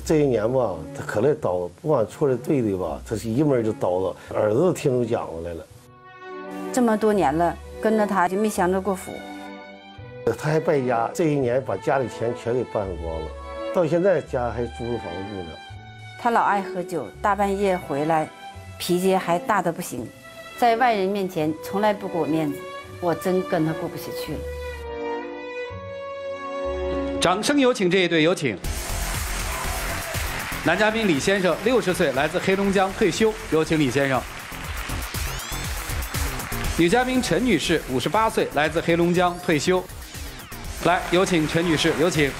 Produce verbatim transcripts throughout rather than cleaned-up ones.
这一年吧，他可来叨，不管错的对的吧，他是一门就叨叨，耳朵都听出讲过来了。 这么多年了，跟着他就没享着过福。 他还败家，这一年把家里钱全给败光了，到现在家还租着房住呢。 他老爱喝酒，大半夜回来，脾气还大得不行，在外人面前从来不给我面子，我真跟他过不下去了。 掌声有请这一对，有请。男嘉宾李先生，六十岁，来自黑龙江，退休，有请李先生。女嘉宾陈女士，五十八岁，来自黑龙江，退休。来，有请陈女士，有请。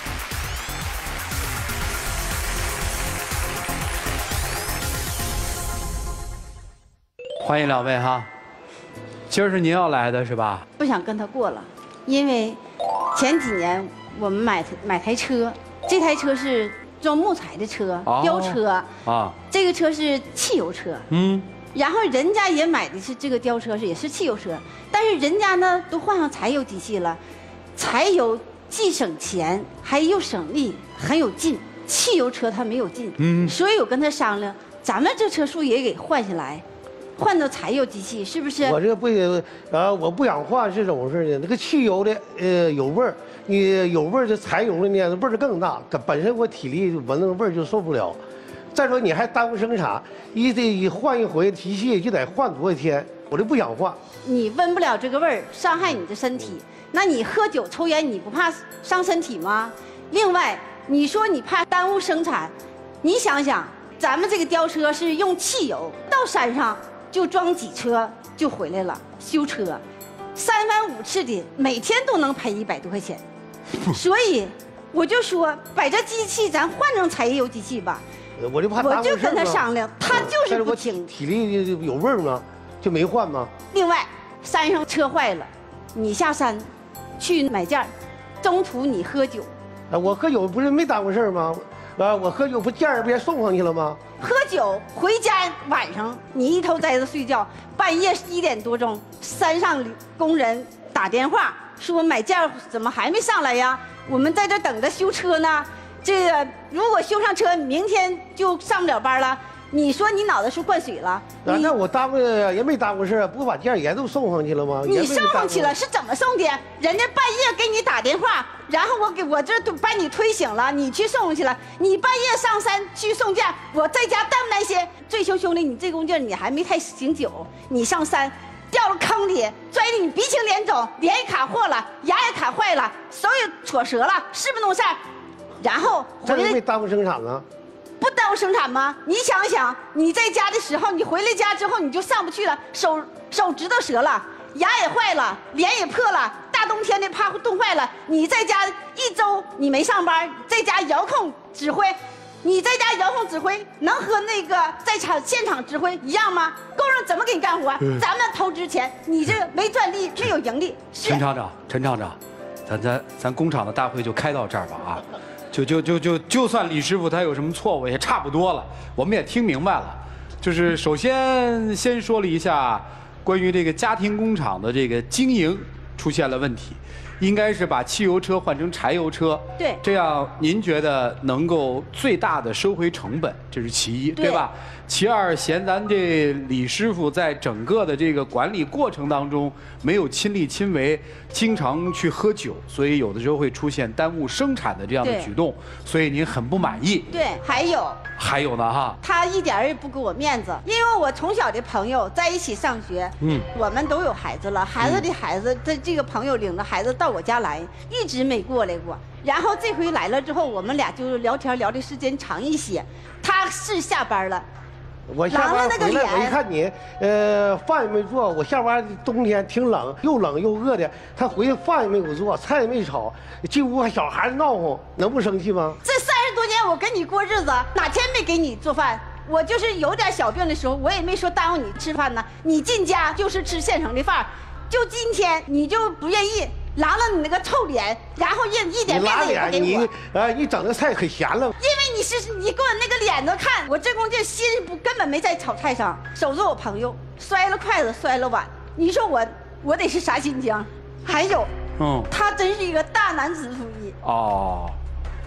欢迎两位哈，今儿是您要来的是吧？ 不想跟他过了，因为前几年我们买买台车，这台车是装木材的车， 哦、 吊车啊， 这个车是汽油车， 嗯， 然后人家也买的是这个吊车，是也是汽油车，但是人家呢都换上柴油机器了，柴油既省钱还又省力，很有劲，汽油车它没有劲，嗯，所以我跟他商量，咱们这车速也给换下来。换到柴油机器是不是？ 我这不也啊，我不想换是怎么回事呢？那个汽油的呃有味儿，你有味儿的柴油的呢味儿更大，本身我体力闻那个味儿就受不了。再说你还耽误生产，一得一换一回机器就得换多少天，我就不想换。 你闻不了这个味儿，伤害你的身体。那你喝酒抽烟，你不怕伤身体吗？另外，你说你怕耽误生产，你想想，咱们这个吊车是用汽油到山上。就装几车就回来了，修车，三番五次的，每天都能赔一百多块钱，所以我就说把这机器咱换成柴油机器吧。 我就怕我就跟他商量，他就是不听。 体力有味儿吗？就没换吗？ 另外，山上车坏了，你下山去买件儿，中途你喝酒。 啊，我喝酒不是没耽误事儿吗？啊，我喝酒不件儿不也送上去了吗？ 喝酒回家晚上你一头栽着睡觉，半夜一点多钟，山上工人打电话说买件儿怎么还没上来呀？我们在这等着修车呢。这个如果修上车，明天就上不了班了。你说你脑袋是灌水了？ 啊，那我耽误也没耽误事儿，不把件儿也都送上去了吗？ 你送上去了是怎么送的？人家半夜给你打电话，然后我给我这都把你推醒了，你去送上去了。你半夜上山去送件，我在家担不担心？最兄兄弟，你这功劲你还没太醒酒，你上山掉了坑里，摔得你鼻青脸肿，脸也卡破了，牙也卡坏了，手也戳折了，是不是那么事儿？然后这也没耽误生产呢。 不耽误生产吗？你想想，你在家的时候，你回来家之后你就上不去了，手手指头折了，牙也坏了，脸也破了，大冬天的怕冻坏了。你在家一周你没上班，在家遥控指挥，你在家遥控指挥能和那个在场现场指挥一样吗？工人怎么给你干活？嗯、咱们投资钱，你这没赚利，没有盈利。 陈厂长，陈厂长，咱咱咱工厂的大会就开到这儿吧啊。就就就就就算李师傅他有什么错误也差不多了，我们也听明白了。就是首先先说了一下关于这个家庭工厂的这个经营出现了问题，应该是把汽油车换成柴油车， 对， 这样您觉得能够最大的收回成本，这是其一， 对, 对吧？其二，嫌咱这李师傅在整个的这个管理过程当中没有亲力亲为，经常去喝酒，所以有的时候会出现耽误生产的这样的举动，所以您很不满意。 对，还有还有呢哈， 他一点也不给我面子，因为我从小的朋友在一起上学，嗯，我们都有孩子了，孩子的孩子，他、嗯、这个朋友领着孩子到我家来，一直没过来过。然后这回来了之后，我们俩就聊天聊的时间长一些。他是下班了。 我下班回来，我一看你，呃，饭也没做。我下班冬天挺冷，又冷又饿的。他回去饭也没有做，菜也没炒，进屋还小孩闹哄，能不生气吗？ 这三十多年我跟你过日子，哪天没给你做饭？我就是有点小病的时候，我也没说耽误你吃饭呢。你进家就是吃现成的饭，就今天你就不愿意。狼了你那个臭脸，然后一一点面子也不给我。 你呃，你整的菜可咸了。因为你是你给我那个脸子看，我这功劲心不根本没在炒菜上，守着我朋友，摔了筷子，摔了碗。你说我我得是啥心情？还有，嗯，他真是一个大男子主义。 哦，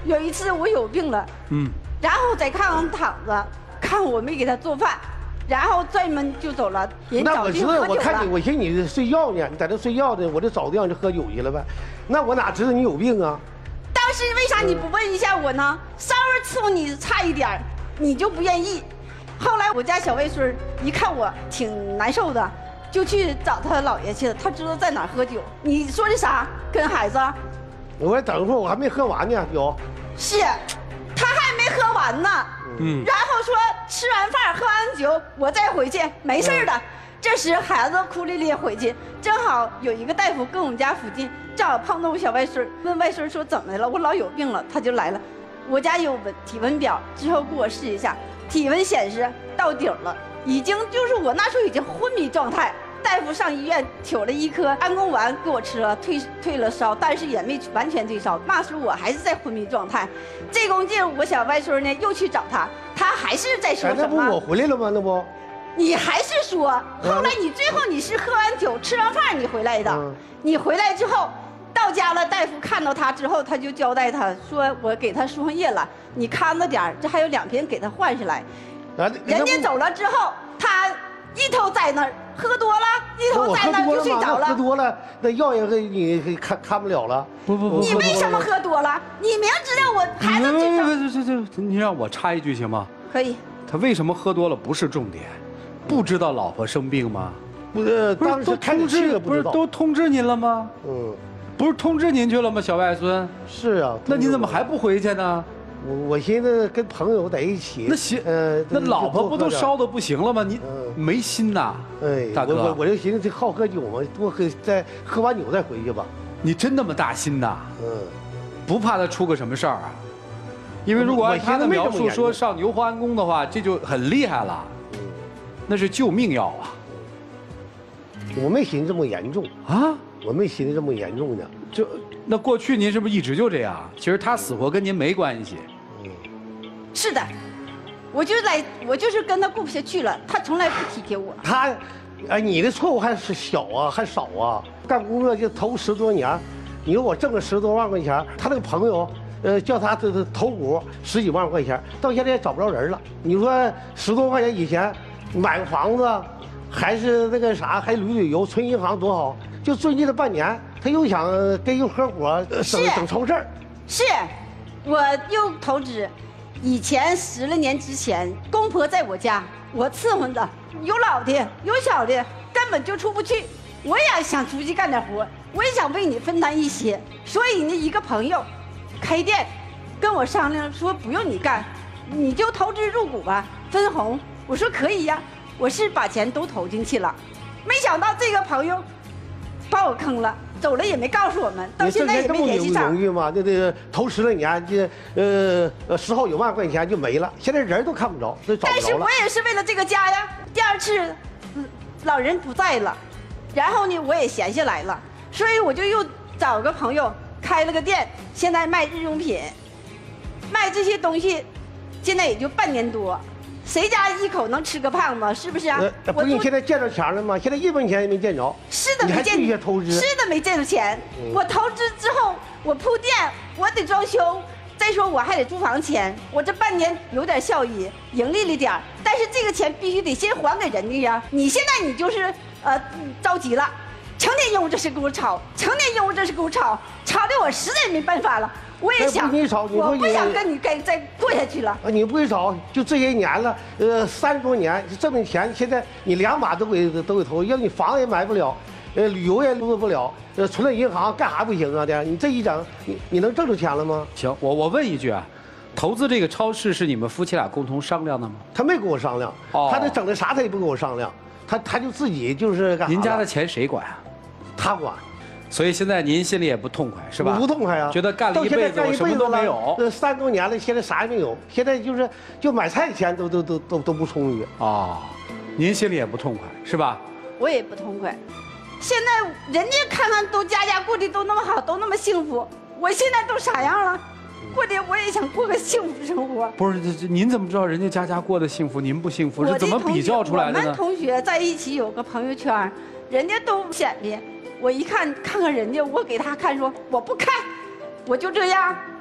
有一次我有病了，嗯，然后在炕上躺着，看我没给他做饭，然后拽门就走了，人那早我知道， 就喝酒我看你， 了。 我寻思你睡觉呢，你在这睡觉呢，我就找地方就喝酒去了呗。那我哪知道你有病啊？ 当时为啥你不问一下我呢？稍微伺候你差一点儿，你就不愿意。后来我家小外孙一看我挺难受的，就去找他姥爷去了。他知道在哪儿喝酒。你说的啥？跟孩子？ 我说等会儿我还没喝完呢，有。 是，他还没喝完呢。嗯。然后说吃完饭喝完酒我再回去，没事的。嗯、这时孩子哭咧咧回去，正好有一个大夫跟我们家附近，正好碰到我小外孙，问外孙说怎么了？我老有病了，他就来了。我家有文体温表，之后给我试一下，体温显示到顶了，已经就是我那时候已经昏迷状态。大夫上医院取了一颗安宫丸给我吃了，退退了烧，但是也没完全退烧。那时候我还是在昏迷状态。这功劲，我小外孙呢又去找他，他还是在说什么？ 那不我回来了吗？那不， 你还是说，后来你最后你是喝完酒吃完饭你回来的。嗯、你回来之后，到家了，大夫看到他之后，他就交代他说，我给他输上液了，你看着点这还有两瓶给他换下来。啊、人家走了之后，他一头在那儿。喝多了，一头在那就睡着了。 喝多了，那药也给你看看不了了。 不不不， 你为什么喝多了？你明知道我孩子这这这这，你让我插一句行吗？ 可以。 他为什么喝多了不是重点，不知道老婆生病吗？ 不是，当时通知不是都通知您了吗？嗯，不是通知您去了吗？小外孙。 是啊。 那你怎么还不回去呢？ 我我寻思跟朋友在一起， 那行，呃，那老婆不都烧的不行了吗？你没心呐， 哎， 大哥， 我我就寻思这好喝酒嘛，多喝再喝完酒再回去吧。 你真那么大心呐？嗯，不怕他出个什么事儿啊？因为如果按他的描述说上牛华安宫的话，这就很厉害了，那是救命药啊。 我没寻思这么严重啊，我没寻思这么严重的。 就那过去您是不是一直就这样？其实他死活跟您没关系。 是的，我就来，我就是跟他过不下去了，他从来不体贴我。 他，哎，你的错误还是小啊，还少啊？干工作就头十多年，你说我挣了十多万块钱，他那个朋友，呃，叫他这这投股十几万块钱，到现在也找不着人了。你说十多块钱以前买个房子，还是那个啥，还旅旅游，存银行多好。就最近的半年，他又想跟人合伙整整超事儿。 是，我又投资。以前十来年之前，公婆在我家，我伺候着，有老的有小的，根本就出不去。我也想出去干点活，我也想为你分担一些。所以呢，一个朋友开店，跟我商量说不用你干，你就投资入股吧，分红。我说可以呀，我是把钱都投进去了。没想到这个朋友把我坑了。走了也没告诉我们，到现在也没联系上。 容易吗？那这头十来年，这呃呃十好几万块钱就没了，现在人都看不着，都找不着了。 但是我也是为了这个家呀。第二次，嗯，老人不在了，然后呢我也闲下来了，所以我就又找个朋友开了个店，现在卖日用品，卖这些东西，现在也就半年多。谁家一口能吃个胖子？是不是啊？ 呃、不是你现在见着钱了吗？现在一分钱也没见着。 是的，没见着。 投资。 是的，没见着钱。嗯、我投资之后，我铺店，我得装修，再说我还得租房钱。我这半年有点效益，盈利了点儿，但是这个钱必须得先还给人家呀。你现在你就是呃着急了，成天用这事给我吵，成天用这事给我吵，吵的我实在没办法了。我也想， 你吵，你我不想跟你再再过下去了。 啊，你不会吵，就这些年了，呃，三十多年，这么钱，现在你两把都给都给投，要你房也买不了，呃，旅游也做不了，呃，存在银行干啥不行啊？的，你这一整，你你能挣着钱了吗？ 行，我我问一句啊，投资这个超市是你们夫妻俩共同商量的吗？ 他没跟我商量，哦、他这整的啥他也不跟我商量，他他就自己就是干啥。 您家的钱谁管啊？ 他管。 所以现在您心里也不痛快是吧？ 不痛快啊！ 觉得干了一辈子我什么都没有。 这三多年了，现在啥也没有。现在就是就买菜钱都都都都都不充裕啊！您心里也不痛快是吧？ 我也不痛快。现在人家看看都家家过得都那么好，都那么幸福，我现在都啥样了？过得我也想过个幸福生活。 不是，这这您怎么知道人家家家过得幸福，您不幸福？是怎么比较出来的呢？ 我们同学在一起有个朋友圈，人家都显摆。我一看看看人家，我给他看说我不看，我就这样，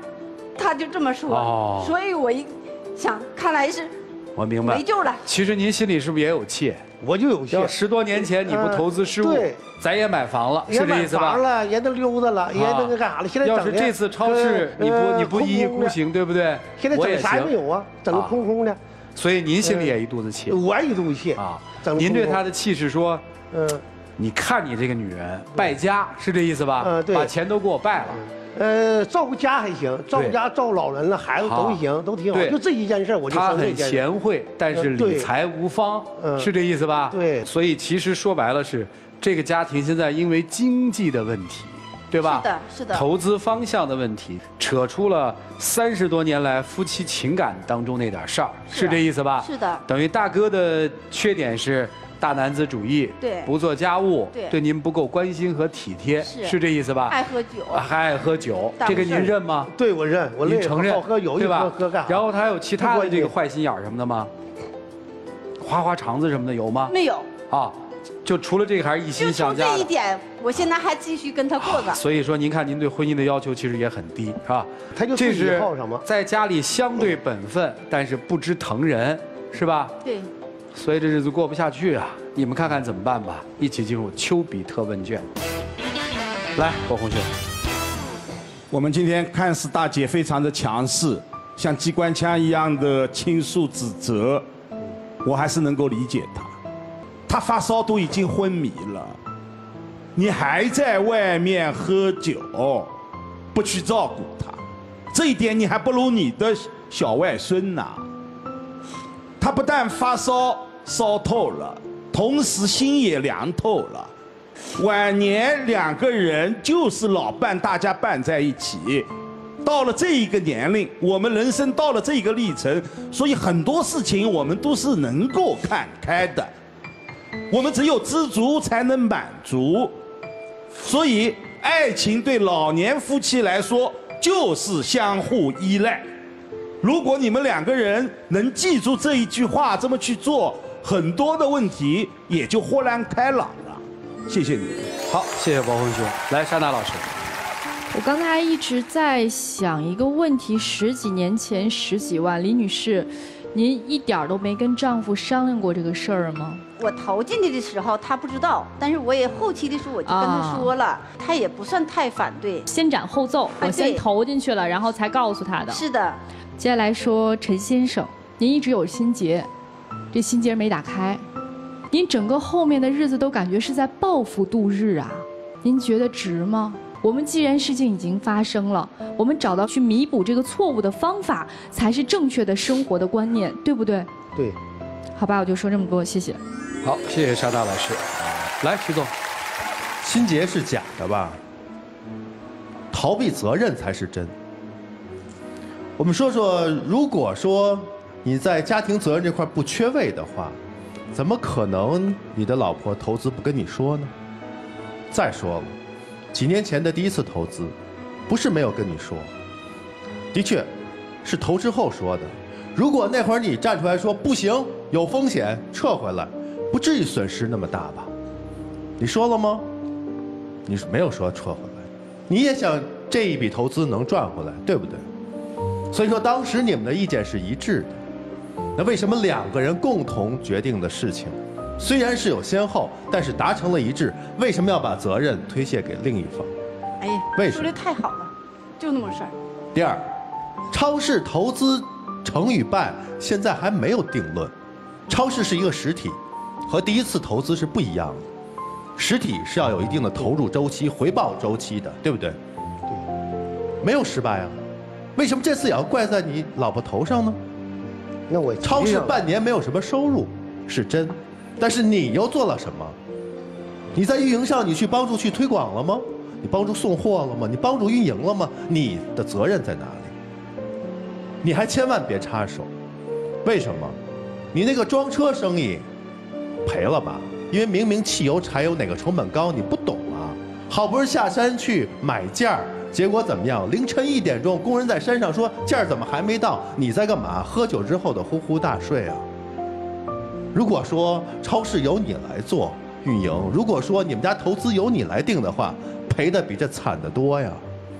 他就这么说， 哦所以我一想，看来是我明白没救了。 其实您心里是不是也有气？ 我就有要些。 十多年前你不投资失误， 对咱也买房了， 也买是这意思吧房？了，人都溜达了，人都那干啥了？现在要整的是这次超市你不呃你不一意孤，行，对不对？ 现在整我也行。 啥也没有啊，整个空空的。 所以您心里也一肚子气我一肚子气啊。 整得您对空空她的气是说， 嗯你看你这个女人败家，是这意思吧？ 嗯对把钱都给我败了。 呃，照顾家还行，照顾家照顾老人了，孩子都行，都挺好。 对就这一件事，我就她很生这件事。 贤惠，但是嗯对理财无方， 嗯是这意思吧？ 对所以其实说白了是，这个家庭现在因为经济的问题，对吧？ 是的是的投资方向的问题，扯出了三十多年来夫妻情感当中那点事儿， 是是这意思吧？ 是的等于大哥的缺点是大男子主义， 对不做家务， 对您不够关心和体贴， 是这意思吧？ 爱喝酒， 啊还爱喝酒， 大不是这个您认吗？ 对我认，我累您承认好喝有一对吧喝喝干啥？ 然后他还有其他的这个不关坏心眼儿什么的吗？花花肠子什么的有吗？ 没有， 啊，就除了这个还是一就心从这向家的。 一点，我现在还继续跟他过着。 所以说，您看您对婚姻的要求其实也很低，是吧？ 他就自己这是好什么在家里相对本分，但是不知疼人，是吧？ 对， 所以这日子过不下去啊！你们看看怎么办吧？一起进入丘比特问卷。来，郭红秀， 我们今天看似大姐非常的强势，像机关枪一样的倾诉指责，我还是能够理解她。她发烧都已经昏迷了，你还在外面喝酒，不去照顾她，这一点你还不如你的小外孙呐。她不但发烧烧透了，同时心也凉透了。晚年两个人就是老伴，大家伴在一起。到了这一个年龄，我们人生到了这一个历程，所以很多事情我们都是能够看开的。我们只有知足才能满足，所以爱情对老年夫妻来说就是相互依赖。如果你们两个人能记住这一句话，这么去做，很多的问题也就豁然开朗了。谢谢你。 好，谢谢包红兄。来，莎娜老师， 我刚才一直在想一个问题：十几年前十几万，李女士，您一点儿都没跟丈夫商量过这个事儿吗？ 我投进去的时候他不知道，但是我也后期的时候我就跟他说了，他也不算太反对。 先斩后奏，我先投进去了，然后才告诉他的。 是的。 接下来说陈先生，您一直有心结，这心结没打开，您整个后面的日子都感觉是在报复度日啊，您觉得值吗？我们既然事情已经发生了，我们找到去弥补这个错误的方法，才是正确的生活的观念，对不对？ 对。 好吧，我就说这么多，谢谢。 好，谢谢莎娜老师。来，徐总， 心结是假的吧？逃避责任才是真。我们说说，如果说你在家庭责任这块不缺位的话，怎么可能你的老婆投资不跟你说呢？再说了，几年前的第一次投资，不是没有跟你说，的确，是投之后说的。如果那会儿你站出来说不行，有风险，撤回来，不至于损失那么大吧？你说了吗？你没有说撤回来，你也想这一笔投资能赚回来，对不对？所以说当时你们的意见是一致的。那为什么两个人共同决定的事情，虽然是有先后，但是达成了一致，为什么要把责任推卸给另一方？ 哎呀， 为什么说的太好了，就那么事儿。 第二，超市投资成与败现在还没有定论。超市是一个实体，和第一次投资是不一样的。实体是要有一定的投入周期、回报周期的，对不对？对，没有失败啊。为什么这次也要怪在你老婆头上呢？ 那我超市半年没有什么收入是真，但是你又做了什么？你在运营上你去帮助去推广了吗？你帮助送货了吗？你帮助运营了吗？你的责任在哪里？你还千万别插手。为什么？你那个装车生意赔了吧？因为明明汽油、柴油哪个成本高，你不懂啊。好不容易下山去买件儿，结果怎么样？凌晨一点钟，工人在山上说件儿怎么还没到？你在干嘛？喝酒之后的呼呼大睡啊。如果说超市由你来做运营，如果说你们家投资由你来定的话，赔的比这惨得多呀。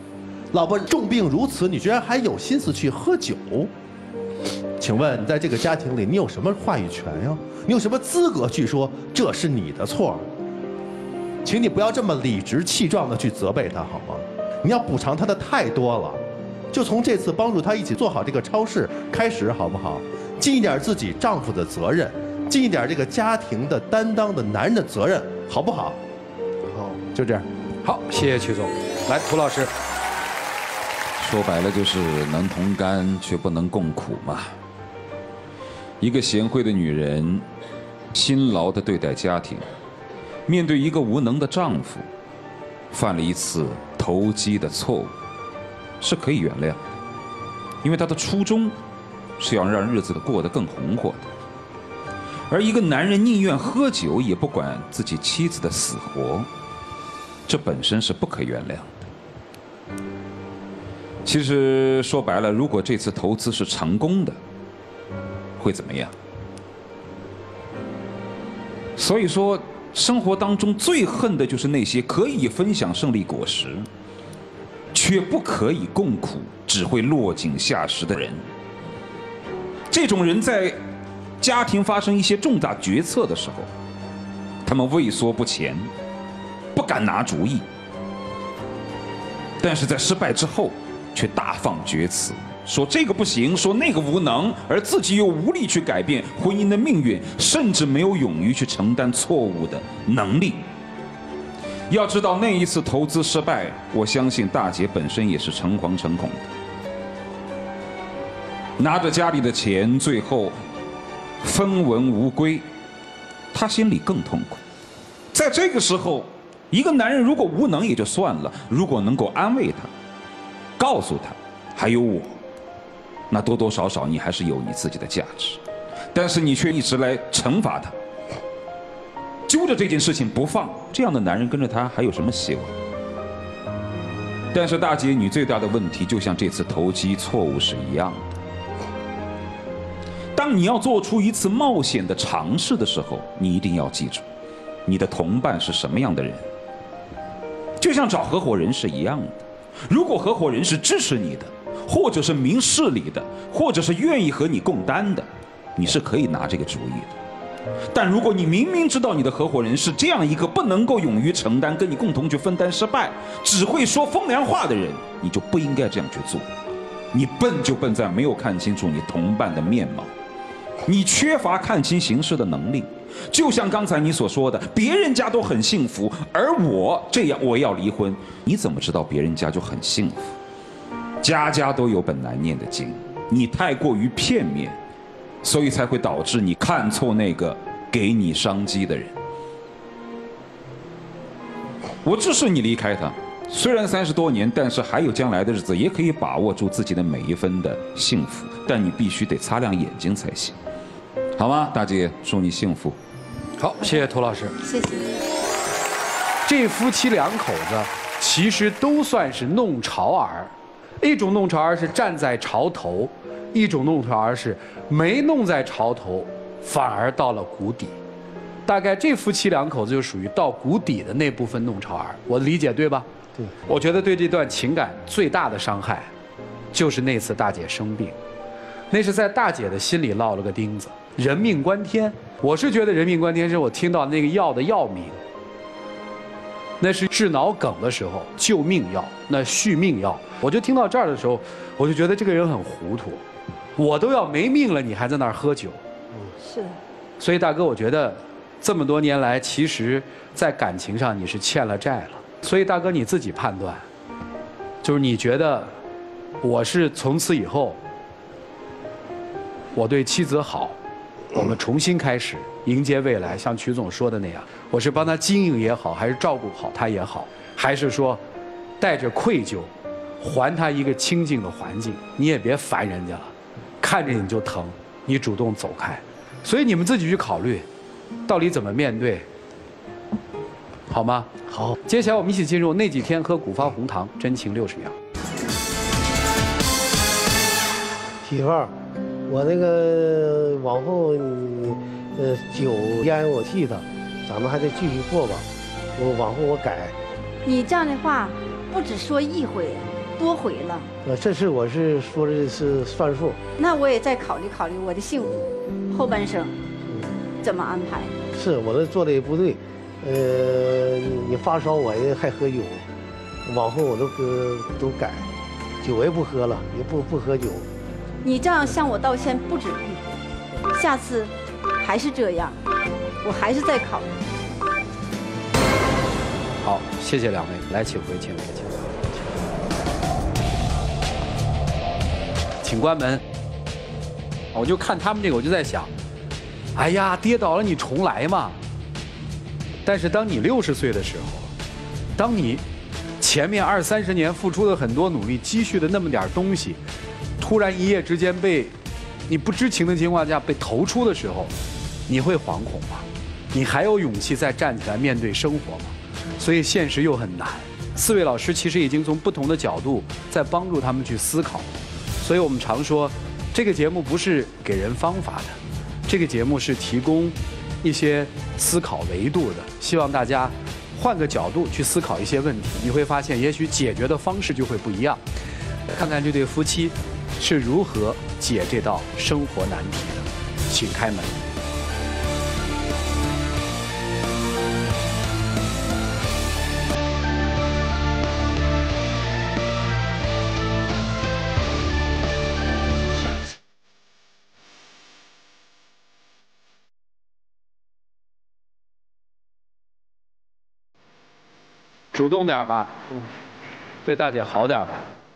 老婆重病如此，你居然还有心思去喝酒？请问你在这个家庭里，你有什么话语权呀？你有什么资格去说这是你的错？请你不要这么理直气壮地去责备他好吗？你要补偿他的太多了，就从这次帮助他一起做好这个超市开始好不好？尽一点自己丈夫的责任，尽一点这个家庭的担当的男人的责任，好不好？ 好， 就这样。好，谢谢曲总。来，涂老师。 说白了就是能同甘却不能共苦嘛。一个贤惠的女人，辛劳地对待家庭，面对一个无能的丈夫，犯了一次投机的错误，是可以原谅的，因为她的初衷是要让日子过得更红火的。而一个男人宁愿喝酒也不管自己妻子的死活，这本身是不可原谅的。其实说白了，如果这次投资是成功的，会怎么样？所以说，生活当中最恨的就是那些可以分享胜利果实，却不可以共苦，只会落井下石的人。这种人在家庭发生一些重大决策的时候，他们畏缩不前，不敢拿主意，但是在失败之后却大放厥词，说这个不行，说那个无能，而自己又无力去改变婚姻的命运，甚至没有勇于去承担错误的能力。要知道那一次投资失败，我相信大姐本身也是诚惶诚恐的，拿着家里的钱，最后分文无归，她心里更痛苦。在这个时候，一个男人如果无能也就算了，如果能够安慰她，告诉他还有我，那多多少少你还是有你自己的价值，但是你却一直来惩罚他，揪着这件事情不放，这样的男人跟着他还有什么希望？但是大姐，你最大的问题就像这次投机错误是一样的，当你要做出一次冒险的尝试的时候，你一定要记住你的同伴是什么样的人，就像找合伙人是一样的。如果合伙人是支持你的，或者是明事理的，或者是愿意和你共担的，你是可以拿这个主意的。但如果你明明知道你的合伙人是这样一个不能够勇于承担，跟你共同去分担失败，只会说风凉话的人，你就不应该这样去做。你笨就笨在没有看清楚你同伴的面貌，你缺乏看清形势的能力。就像刚才你所说的，别人家都很幸福，而我这样我要离婚，你怎么知道别人家就很幸福？家家都有本难念的经，你太过于片面，所以才会导致你看错那个给你商机的人。我支持你离开他，虽然三十多年，但是还有将来的日子，也可以把握住自己的每一分的幸福，但你必须得擦亮眼睛才行。好吗，大姐，祝你幸福。 好，谢谢涂老师。 谢谢。 这夫妻两口子其实都算是弄潮儿，一种弄潮儿是站在潮头，一种弄潮儿是没弄在潮头，反而到了谷底。大概这夫妻两口子就属于到谷底的那部分弄潮儿，我理解对吧？ 对。 我觉得对这段情感最大的伤害，就是那次大姐生病，那是在大姐的心里落了个钉子。人命关天，我是觉得人命关天是我听到那个药的药名，那是治脑梗的时候救命药，那续命药。我就听到这儿的时候，我就觉得这个人很糊涂，我都要没命了，你还在那儿喝酒。 是的。 所以大哥，我觉得这么多年来，其实在感情上你是欠了债了。所以大哥你自己判断，就是你觉得我是从此以后，我对妻子好，我们重新开始迎接未来，像曲总说的那样，我是帮他经营也好，还是照顾好他也好，还是说带着愧疚还他一个清静的环境，你也别烦人家了，看着你就疼，你主动走开。所以你们自己去考虑到底怎么面对，好吗？ 好， 接下来我们一起进入那几天喝古方红糖真情六十秒。 媳妇儿，我那个往后你呃酒烟我替他，咱们还得继续过吧。我往后我改。 你这样的话，不只说一回， 多回了。 呃，这次我是说的是算数。 那我也再考虑考虑我的幸福，后半生怎么安排？ 是我那做的也不对，呃，你你发烧我也还喝酒，往后我都喝都改，酒也不喝了，也不不喝酒。 你这样向我道歉不止一回，下次还是这样，我还是再考虑。 好，谢谢两位，来，请回，请回，请回，请关门。我就看他们这个，我就在想，哎呀，跌倒了你重来嘛。但是当你六十岁的时候，当你前面二三十年付出了很多努力，积蓄的那么点东西，突然一夜之间被你不知情的情况下被投出的时候，你会惶恐吗？你还有勇气再站起来面对生活吗？所以现实又很难。四位老师其实已经从不同的角度在帮助他们去思考，所以我们常说，这个节目不是给人方法的，这个节目是提供一些思考维度的，希望大家换个角度去思考一些问题，你会发现也许解决的方式就会不一样。看看这对夫妻是如何解这道生活难题的，请开门。主动点吧，嗯，对大姐好点吧。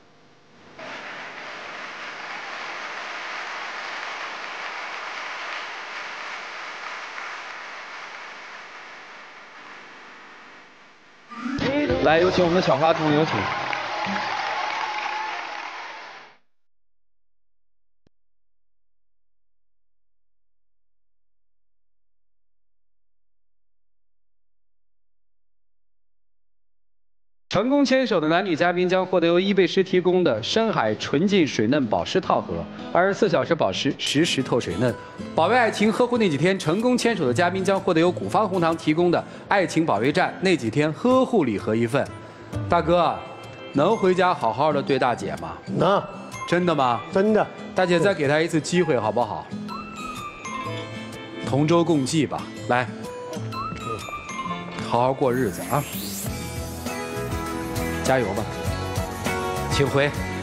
来，有请我们的小花童，有请。成功牵手的男女嘉宾将获得由伊贝诗提供的深海纯净水嫩保湿套盒，二十四小时保湿，实时透水嫩。保卫爱情，呵护那几天。成功牵手的嘉宾将获得由古方红糖提供的爱情保卫战那几天呵护礼盒一份。大哥，能回家好好的对大姐吗？ 能。 真的吗？ 真的。 大姐再给她一次机会好不好？同舟共济吧，来，好好过日子啊！加油吧，请回。